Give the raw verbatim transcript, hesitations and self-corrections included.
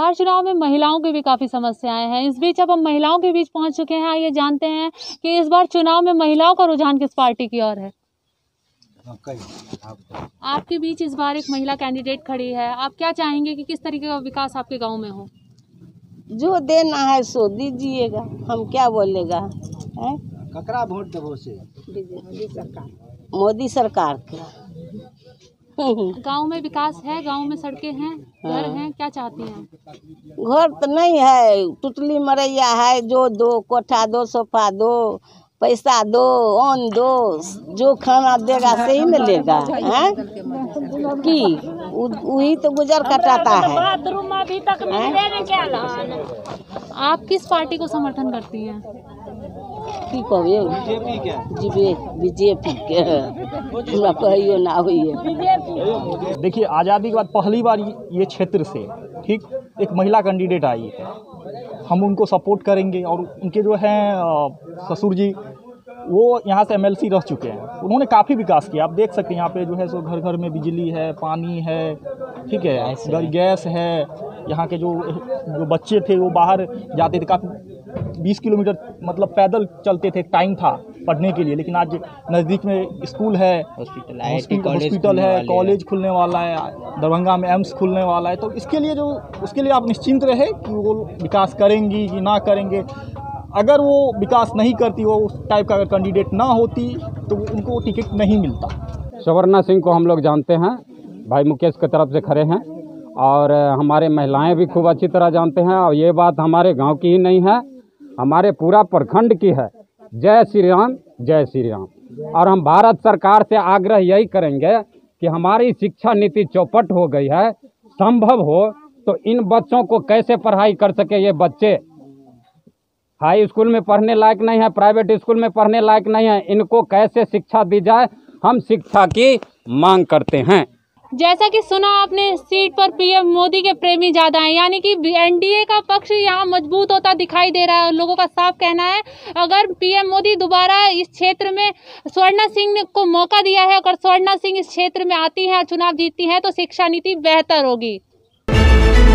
बिहार चुनाव में महिलाओं की भी काफ़ी समस्याएं हैं। इस बीच अब हम महिलाओं के बीच पहुंच चुके हैं। आइए जानते हैं कि इस बार चुनाव में महिलाओं का रुझान किस पार्टी की ओर है। आपके बीच इस बार एक महिला कैंडिडेट खड़ी है, आप क्या चाहेंगे कि किस तरीके का विकास आपके गांव में हो? जो देना है सो दीजिएगा, हम क्या बोलेगा है? ककरा वोट देवो से? मोदी सरकार मोदी सरकार का। गांव में विकास है, गांव में सड़कें हैं, घर हैं, क्या चाहती हैं? घर तो नहीं है, टुटली मरैया है, जो दो कोठा दो, सोफा दो, पैसा दो, ओन दो, जो खाना देगा सही न लेगा है कि वही तो गुजर कटाता है। अभी तक आप किस पार्टी को समर्थन करती हैं? की कहिए बीजेपी के बीजेपी के हमरा कहियो ना हुई है। देखिए, आज़ादी के बाद पहली बार ये क्षेत्र से ठीक एक महिला कैंडिडेट आई है। हम उनको सपोर्ट करेंगे और उनके जो हैं ससुर जी वो यहाँ से एमएलसी रह चुके हैं। उन्होंने काफ़ी विकास किया। आप देख सकते हैं यहाँ पे जो है सो घर घर में बिजली है, पानी है, ठीक है, गैस है। यहाँ के जो जो बच्चे थे वो बाहर जाते थे, काफ़ी बीस किलोमीटर मतलब पैदल चलते थे, टाइम था पढ़ने के लिए। लेकिन आज नज़दीक में स्कूल है, हॉस्पिटल हॉस्पिटल है, कॉलेज खुलने वाला है, दरभंगा में एम्स खुलने वाला है। तो इसके लिए जो उसके लिए आप निश्चिंत रहे कि वो विकास करेंगी कि ना करेंगे। अगर वो विकास नहीं करती, वो उस टाइप का अगर कैंडिडेट ना होती तो उनको टिकट नहीं मिलता। सवर्णा सिंह को हम लोग जानते हैं, भाई मुकेश की तरफ से खड़े हैं और हमारे महिलाएं भी खूब अच्छी तरह जानते हैं। और ये बात हमारे गांव की ही नहीं है, हमारे पूरा प्रखंड की है। जय श्री राम, जय श्री राम। और हम भारत सरकार से आग्रह यही करेंगे कि हमारी शिक्षा नीति चौपट हो गई है। संभव हो तो इन बच्चों को कैसे पढ़ाई कर सके। ये बच्चे हाई स्कूल में पढ़ने लायक नहीं है, प्राइवेट स्कूल में पढ़ने लायक नहीं है, इनको कैसे शिक्षा दी जाए, हम शिक्षा की मांग करते हैं। जैसा कि सुना आपने, सीट पर पीएम मोदी के प्रेमी ज्यादा हैं, यानी कि एनडीए का पक्ष यहाँ मजबूत होता दिखाई दे रहा है। लोगों का साफ कहना है अगर पीएम मोदी दोबारा इस क्षेत्र में स्वर्णा सिंह को मौका दिया है, अगर स्वर्णा सिंह इस क्षेत्र में आती हैं और चुनाव जीतती हैं तो शिक्षा नीति बेहतर होगी।